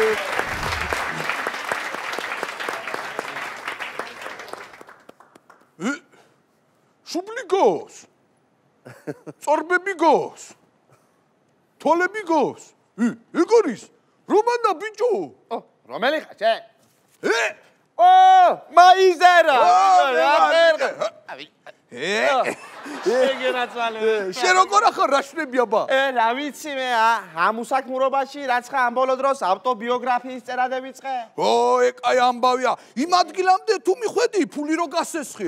შუბლი გოს წორბები გოს თოლები გოს ეგ არის რომანა ბიჭო რომელი ხარ შე მაიზერა შენ როგორ ახარ რა შნები აბა რა ვიცი მე ამ უსაქმურობაში რაც ხა ამ ბოლო დროს ავტობიოგრაფიის წერა დავიწყე ეგ აი ამბავია იმ ადგილამდე თუ მიხვედი ფული რო გასესხი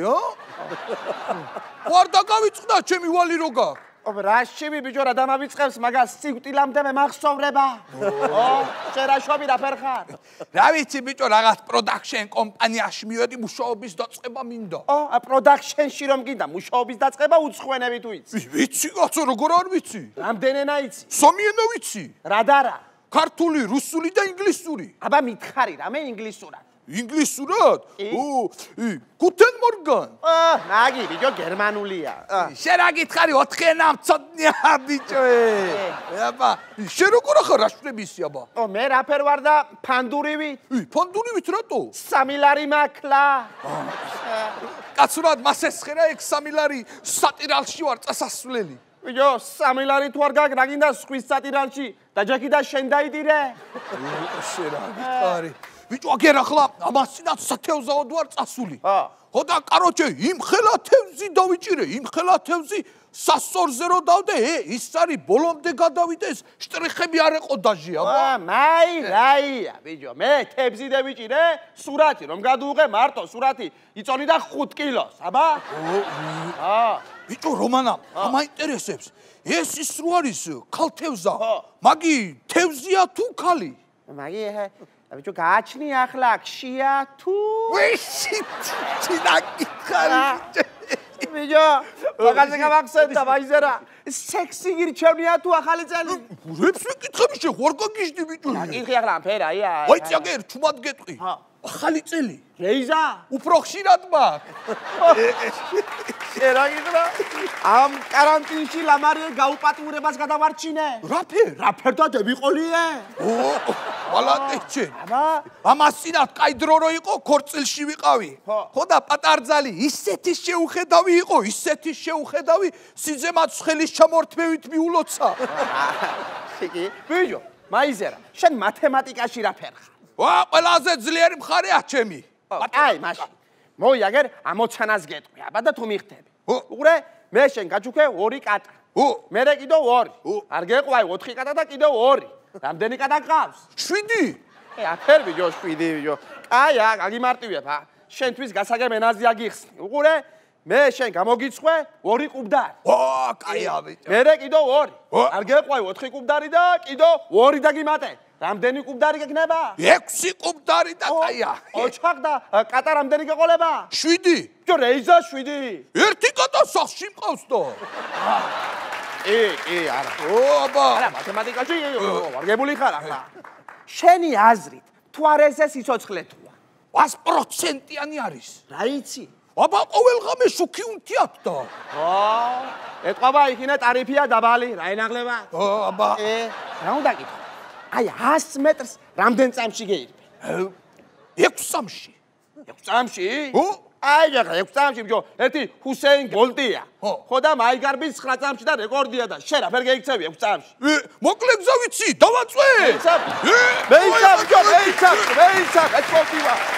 ვარ დაგავიწყდა ჩემი ვალი რო გაქვს რაშივი ბიჭო რა დამავიწყებს მაგას სიკვდილამდე მე მახსოვრება შენ რა შობი რა ფერ ხარ რა ვიცი ბიჭო რაღაც პროდაქშენ კომპანიაში მივედი მუშაობის დაწყება მინდა პროდაქშენში რომ გინდა მუშაობის დაწყება უცხოენები თუ იცი ვიცი კაცო როგორ არ ვიცი რამდენენა იცი სამი ენა ვიცი რა და რა ქართული რუსული და ინგლისური აბა მითხარი რამე ინგლისურად ინგლისურად? გუთენ მორგან. ნაგი ბიჭო გერმანულია. შენ რა გითხარი 4 ენა მწოდნია ბიჭო. აბა, შენ როგორ ახარ რაშნებისი აბა? მე რაფერ ვარ და ფანდურივი? ფანდურივით რატო? სამილარი მაქლა. კაცურად მას ესხერა ეგ სამილარი სატირალში ვარ წასასვლელი. ბიჭო, სამილარი თუ არ გაგ რა გინდა სხვის სატირალში და ჯექი და შენ დაიდირე? შენ რა გითხარი? ბიჭო აგერ ახლა ამასინაც სათევზაოდ ვარ წასული. ხო და კაროჩე იმ ხელა თევზი დავიჭირე, იმ ხელა თევზი სასორზე რო დავდე, ის არის ბოლომდე გადავიდეს, შტრიხები არ ეყო დაჟი აბა. მაი რაია, ბიჭო, მე თევზი დავიჭირე, სურათი რომ გადუუღე მარტო სურათი იწონი და 5 კილოს, აბა? ბიჭო რომანა, მაინტერესებს. ეს ის რო არის ქალთევზა, მაგი თევზია თუ ქალი? მაგი ბიჭო გააჩნი ახლა ქშია თუ ვიში ჩინაკითხარი ბიჭო მაგაზე გამახსენდა ვაიზერა სექსი გირჩევნია თუ ახალი წელი რებს მეკითხები შე ხوار გაგიჟდი ბიჭო გაკითხი ახლა ამფერა ია ვაიცი აგერ ჩუმად გეტყვი ახალი წელი რეიზა უფრო ხშირად მაქვს რა გითხრა ამ კარანტინში ლამარიე გაუპატიურებას გადავარჩინე რაფერ და დებიყოლიე ვალატეჩე ამასინათ კაი დრო რო იყო ქორწილში ვიყავი ხო და პატარძალი ისეთი შეუხედავი იყო ისეთი შეუხედავი სიძემაც ხელის ჩამორთმევით მიულოცა სიკი ბიჭო მაიზერა შენ მათემატიკაში რაფერ ხარ ყველაზე ძლიერი მხარეა ჩემი აი მაშინ მოიაგერ ამოცანას გეტყვი აბა და თუ მიხდები უყურე მე შენ გაჩუქე 2 კატა მერე კიდო 2 არ გეყვაი 4 კატა და კიდო 2 რამდენი კატა გყავს 7 აფერ ბიჭო 7 ბიჭო კაია გაგიმარტივებ შენთვის გასაგებენაზე აგიხსნი უყურე მე შენ გამოგიცხვე 2 კუბდარი კაია ბიჭო მერე კიდო 2 არ გეყვაი 4 კუბდარი და კიდო 2 დაგიმატე რამდენი კუბდარი გეკნება 6 კუბდარი და კაია ოჩხაკ და კატა რამდენი გეყოლება 7 ბიჭო რეიზა 7 ერთი კატა სახში მყავს და არა აბა არა მათემატიკაში ვარგებული ხარ ახლა შენი აზრით თუ არ ესე სიცოცხლე თუა 100%-იანი არის რა იცი აბა ყოველღამე შუქი უნთიათ და ეთყობა იქინა ტარიფია დაბალი რა ენაღლება აბა რა უნდა გითხო აი 100 მეტრს რამდენ წამში გეირბი 6 წამში 6 წამში აი ახლა 6 წამში ბიჭო ერთი ჰუსეინ ბოლტია ხო და მაიგარბის 9 წამში და რეკორდია და შენ რაფერ გეიქცევი 6 წამში მოკლე გზა ვიცი დავაწვე მეიცავ ბიჭო მეიცავ ეს მოვიდა